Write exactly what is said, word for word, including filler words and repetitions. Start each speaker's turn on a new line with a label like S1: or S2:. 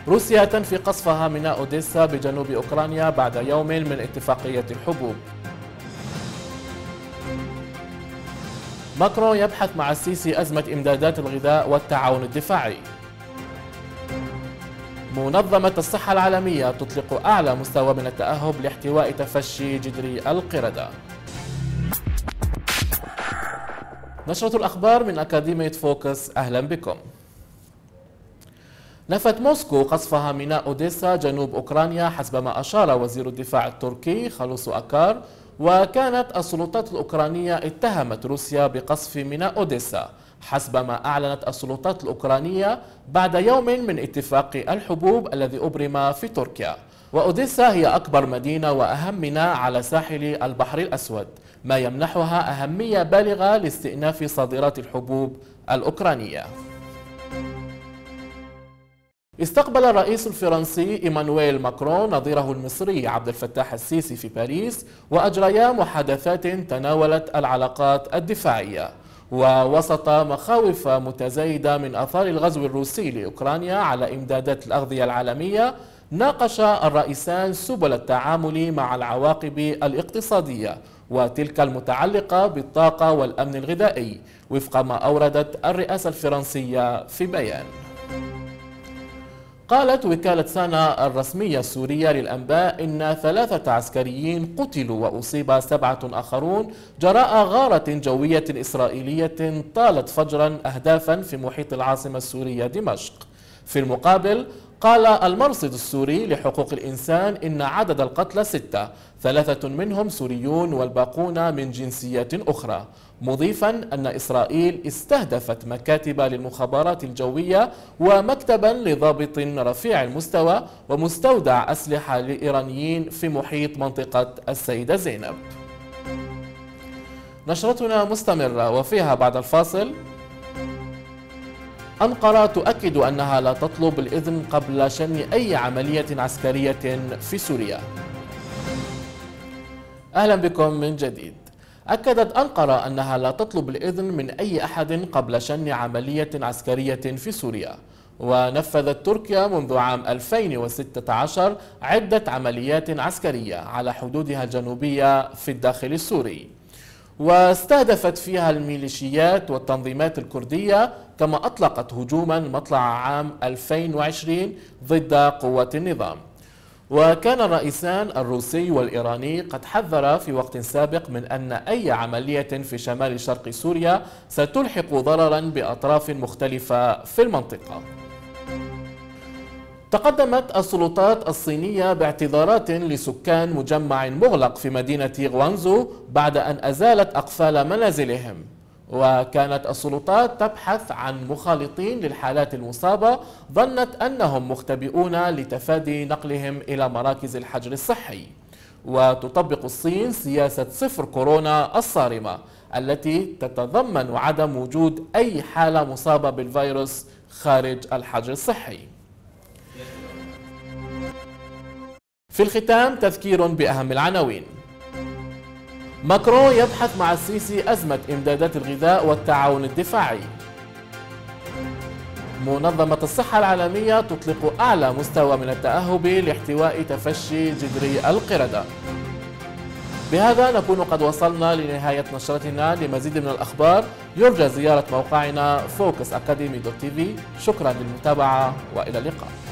S1: روسيا تنفي قصفها ميناء أوديسا بجنوب أوكرانيا بعد يوم من اتفاقية الحبوب. ماكرون يبحث مع السيسي أزمة إمدادات الغذاء والتعاون الدفاعي. منظمة الصحة العالمية تطلق أعلى مستوى من التأهب لاحتواء تفشي جدري القردة. نشرة الأخبار من أكاديمية فوكس، أهلا بكم. نفت موسكو قصفها ميناء أوديسا جنوب أوكرانيا حسب ما أشار وزير الدفاع التركي خلوص أكار، وكانت السلطات الأوكرانية اتهمت روسيا بقصف ميناء أوديسا حسب ما أعلنت السلطات الأوكرانية بعد يوم من اتفاق الحبوب الذي أبرم في تركيا. وأوديسا هي أكبر مدينة وأهم ميناء على ساحل البحر الأسود، ما يمنحها أهمية بالغة لاستئناف صادرات الحبوب الأوكرانية. استقبل الرئيس الفرنسي إيمانويل ماكرون نظيره المصري عبد الفتاح السيسي في باريس، وأجريا محادثات تناولت العلاقات الدفاعية. ووسط مخاوف متزايدة من آثار الغزو الروسي لأوكرانيا على إمدادات الأغذية العالمية، ناقش الرئيسان سبل التعامل مع العواقب الاقتصادية وتلك المتعلقة بالطاقة والأمن الغذائي، وفق ما أوردت الرئاسة الفرنسية في بيان. قالت وكالة سانا الرسمية السورية للأنباء إن ثلاثة عسكريين قتلوا وأصيب سبعة آخرون جراء غارة جوية إسرائيلية طالت فجرا أهدافا في محيط العاصمة السورية دمشق. في المقابل قال المرصد السوري لحقوق الإنسان إن عدد القتلى ستة، ثلاثة منهم سوريون والباقون من جنسيات أخرى، مضيفا أن إسرائيل استهدفت مكاتب للمخابرات الجوية ومكتبا لضابط رفيع المستوى ومستودع أسلحة لإيرانيين في محيط منطقة السيدة زينب. نشرتنا مستمرة وفيها بعد الفاصل: أنقرة تؤكد أنها لا تطلب الإذن قبل شن أي عملية عسكرية في سوريا. أهلا بكم من جديد. أكدت أنقرة أنها لا تطلب الإذن من أي أحد قبل شن عملية عسكرية في سوريا. ونفذت تركيا منذ عام ألفين وستة عشر عدة عمليات عسكرية على حدودها الجنوبية في الداخل السوري، واستهدفت فيها الميليشيات والتنظيمات الكردية، كما أطلقت هجوما مطلع عام ألفين وعشرين ضد قوات النظام. وكان الرئيسان الروسي والإيراني قد حذرا في وقت سابق من أن أي عملية في شمال شرق سوريا ستلحق ضررا بأطراف مختلفة في المنطقة. تقدمت السلطات الصينية باعتذارات لسكان مجمع مغلق في مدينة غوانزو بعد أن أزالت أقفال منازلهم. وكانت السلطات تبحث عن مخالطين للحالات المصابة ظنت أنهم مختبئون لتفادي نقلهم إلى مراكز الحجر الصحي. وتطبق الصين سياسة صفر كورونا الصارمة التي تتضمن عدم وجود أي حالة مصابة بالفيروس خارج الحجر الصحي. في الختام تذكير بأهم العناوين. ماكرون يبحث مع السيسي أزمة إمدادات الغذاء والتعاون الدفاعي. منظمة الصحة العالمية تطلق أعلى مستوى من التأهب لاحتواء تفشي جدري القردة. بهذا نكون قد وصلنا لنهاية نشرتنا. لمزيد من الأخبار يرجى زيارة موقعنا فوكس أكاديمي دوت تي في. شكرا للمتابعة وإلى اللقاء.